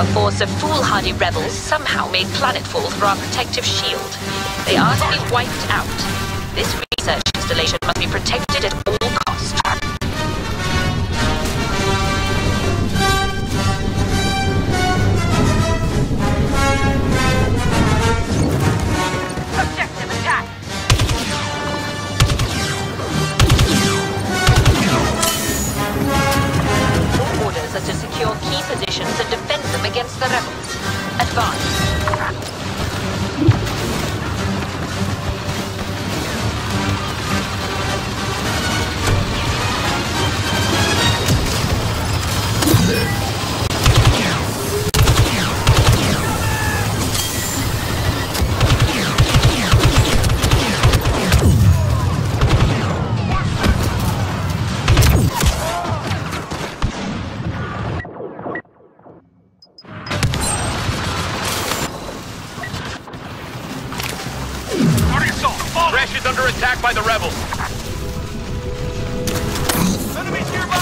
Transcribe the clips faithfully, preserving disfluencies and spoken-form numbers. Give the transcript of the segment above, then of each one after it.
A force of foolhardy rebels somehow made planetfall through our protective shield. They are to be wiped out. This research installation must be protected at all costs. Objective attack! Your orders are to secure key positions and defend them against the rebels. Advance. Under attack by the rebels. Enemies nearby!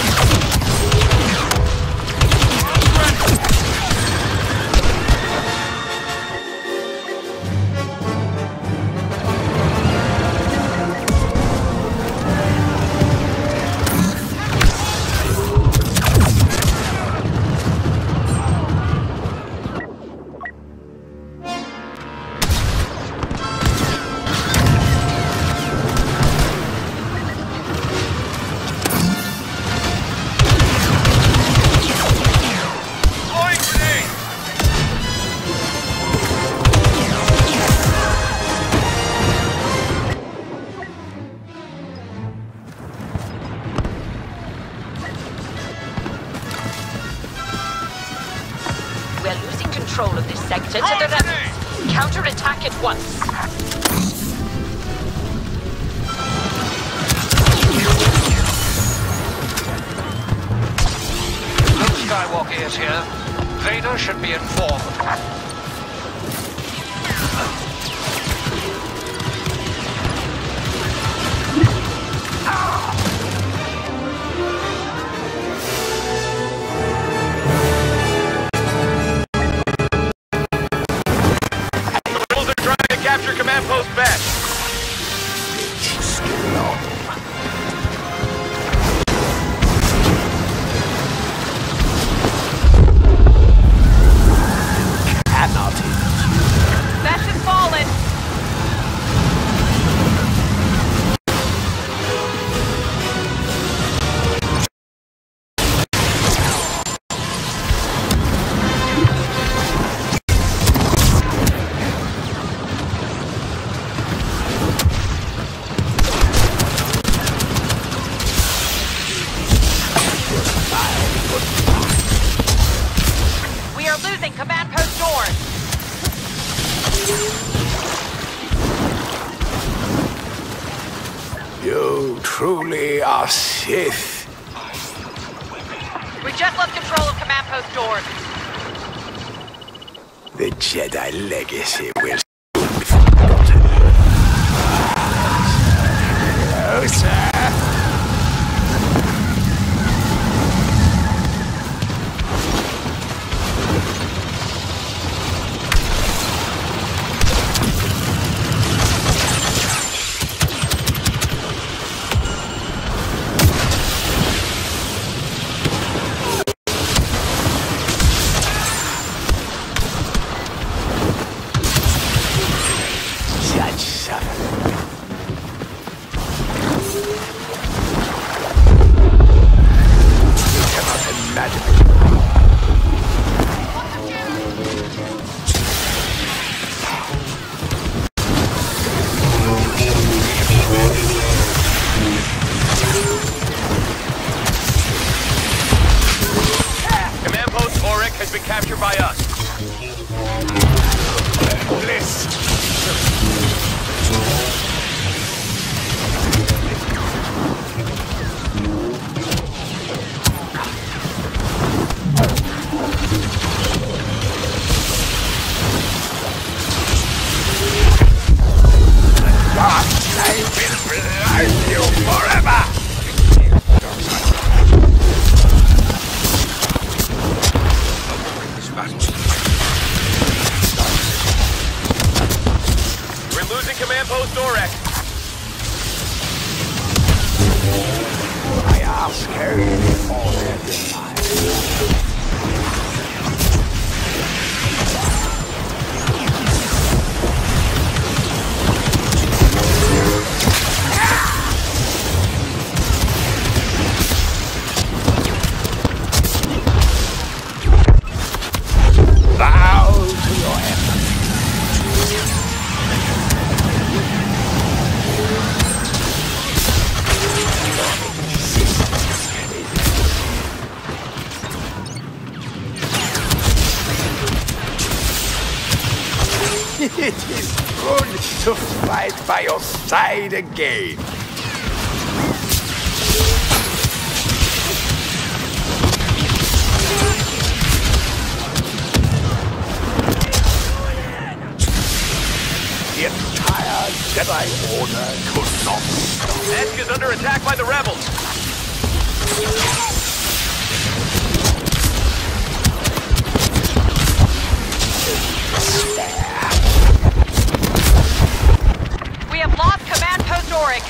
Control of this sector to the rebels. Counter-attack at once. Luke Skywalker is here. Vader should be informed. Capture command post back. Cannot. Mesh has fallen. Losing command post North. You truly are Sith. We just lost control of command post North. The Jedi legacy will soon be forgotten. Closer. ask only for their delight. Bow to your enemy. It is good to fight by your side again. The entire Jedi Order could not stop. Esk is under attack by the rebels. We have lost command post Auric.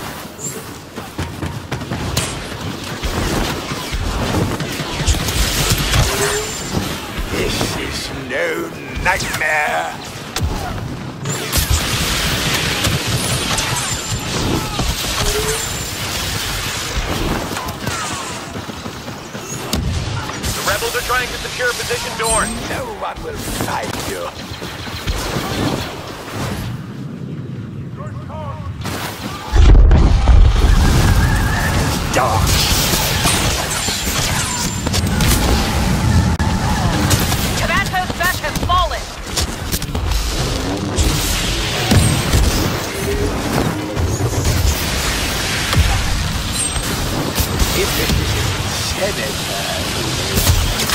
This is no nightmare. The rebels are trying to secure position door. No one will find you. Darth. Command post Besh has fallen. If it is Senator.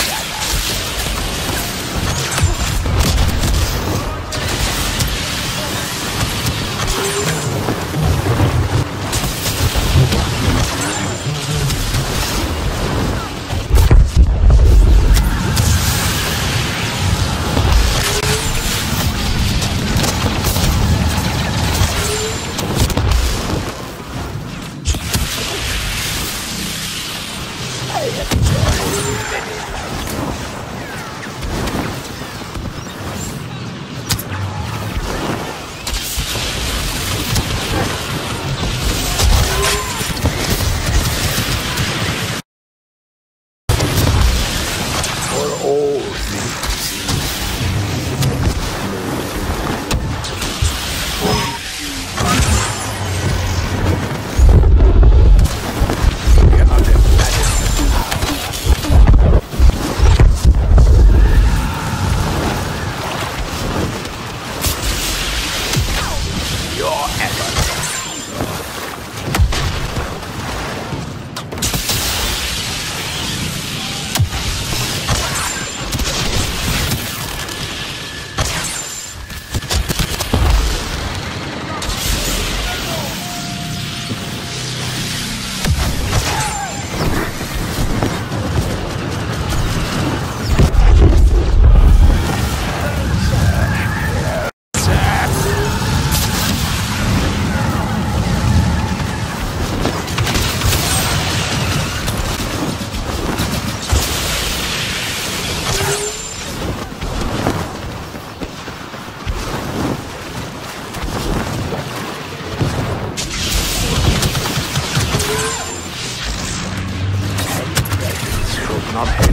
Not head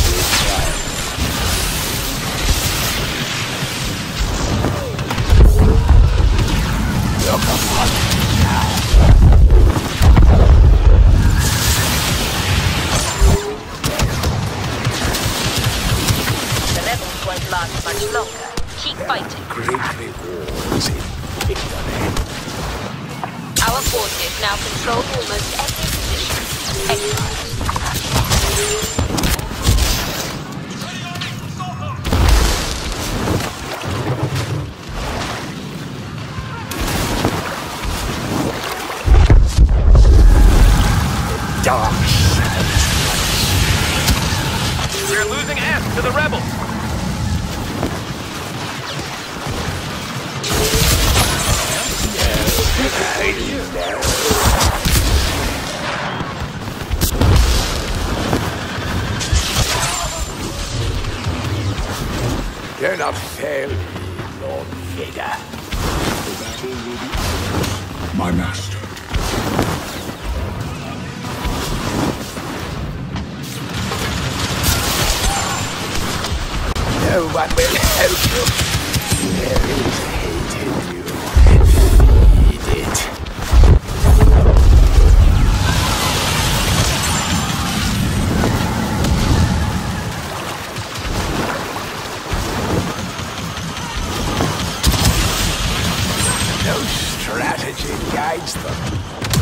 Look upon me now. The levels won't last much longer. Keep fighting. Great rewards in victory. Our forces now control almost every position. Excellent. Darth. We're losing Esk to the rebels. I know. Dare not fail me, Lord Vader. The battle will be ours, my master. No one will help you. There is hate in you. Feed it. No strategy guides them.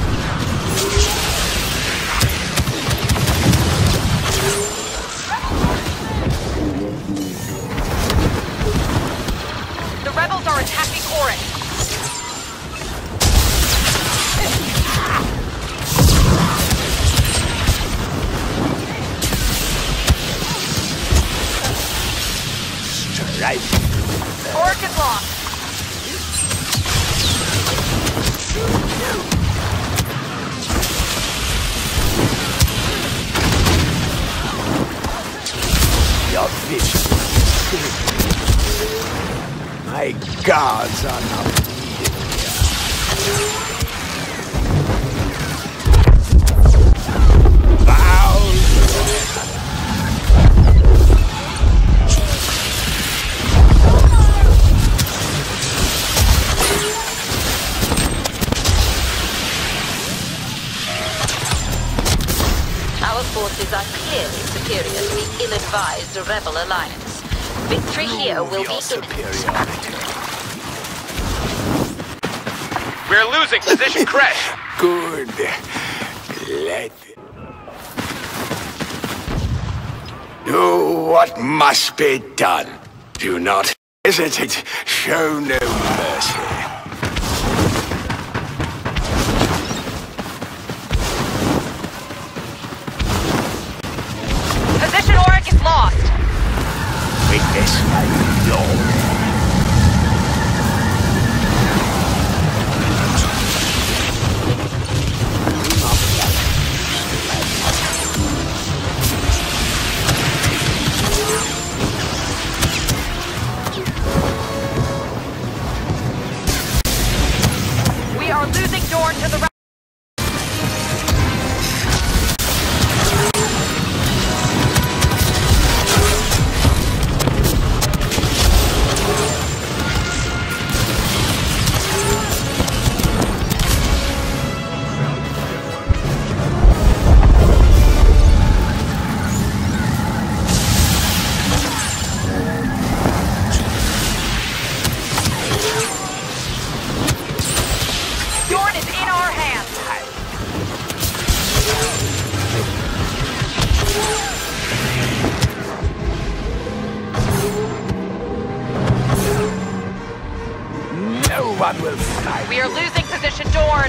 The rebels are attacking Oryx. Strike. Oryx is lost. Your vision. My guards are not needed here. Bow. Our forces are clearly superior to the ill-advised Rebel Alliance. Victory here will be imminent. Superiority. We're losing position crash. Good. Let do what must be done. Do not hesitate. Show no mercy. Position Oryx is lost. Witness my glory. We are losing Dorn to the right. Dorn is in our hands. No one will fight. We are losing position Dorn.